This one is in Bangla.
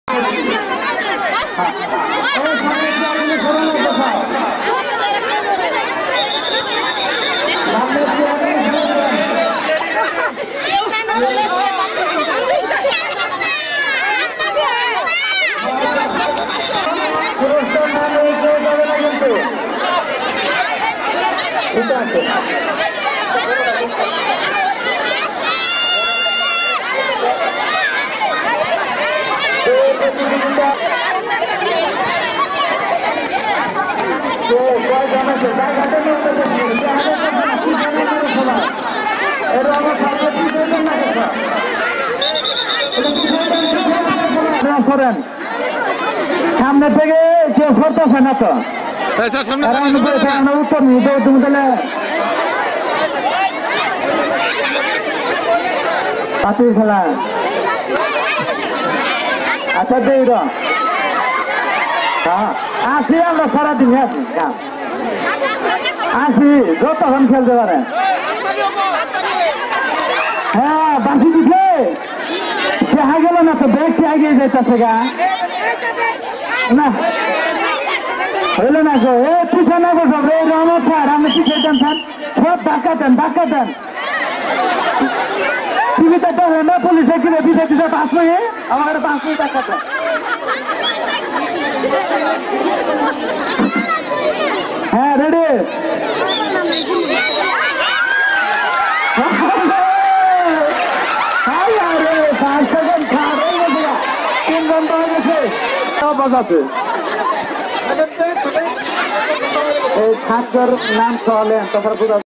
সামনে থেকে কেউ করতেছে না তো উত্তর তুমি তাহলে পাতিল খেলা আচ্ছা দেই আসি আমরা সারাদিন আসি আসি যতক্ষণ খেলতে পারে হ্যাঁ বাসি দিছে দেখা গেল না তো বেশি এগিয়ে যাইতেছে গা না হইল না গো এ পিছনে না গো সব এই রহমত স্যার আপনি কি খেলতেন স্যার সব ধাক্কা দেন টিভিতে তো না পুলিশে কিনে দিতে 5 মিনিট আমার 5 মিনিট ধাক্কা দেন হ্যাঁ রেডি বাজাতে এই ছাত্রের নাম চলে তারপর